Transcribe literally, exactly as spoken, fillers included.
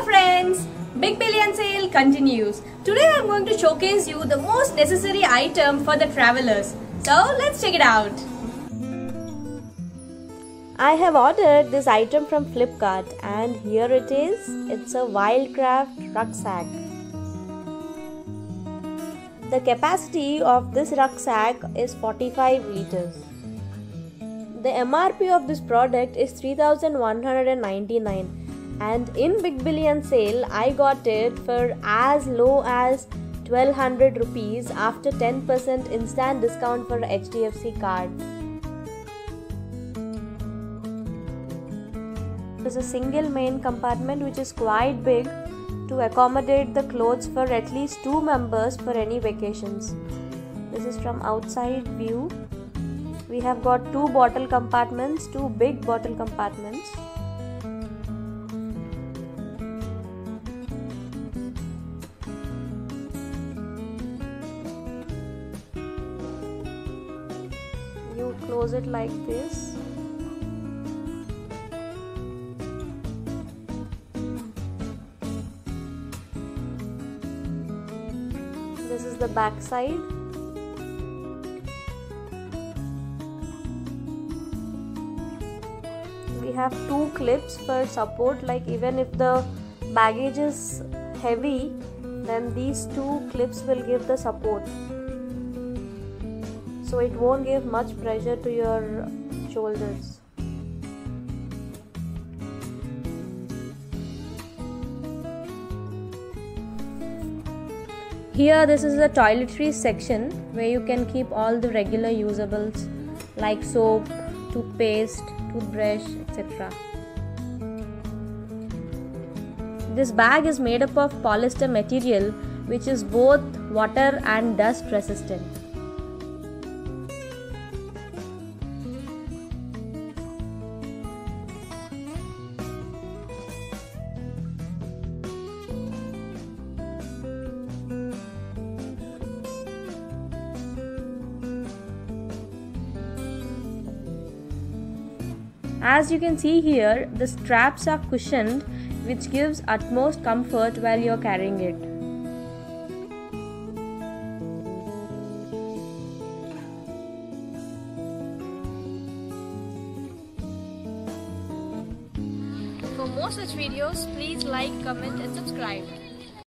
friends, Big Billion Sale continues. Today I am going to showcase you the most necessary item for the travelers. So let's check it out. I have ordered this item from Flipkart and here it is. It's a Wildcraft rucksack. The capacity of this rucksack is forty-five liters. The M R P of this product is three thousand one hundred ninety-nine and in Big Billion Sale I got it for as low as twelve hundred rupees after ten percent instant discount for H D F C card. There's a single main compartment which is quite big to accommodate the clothes for at least two members for any vacations. This is from outside view. We have got two bottle compartments, two big bottle compartments. You close it like this. This is the back side. We have two clips for support, like even if the baggage is heavy, then these two clips will give the support. So it won't give much pressure to your shoulders. Here this is the toiletries section where you can keep all the regular usables like soap, toothpaste, toothbrush, et cetera. This bag is made up of polyester material which is both water and dust resistant. As you can see here, the straps are cushioned, which gives utmost comfort while you are carrying it. For more such videos, please like, comment and subscribe.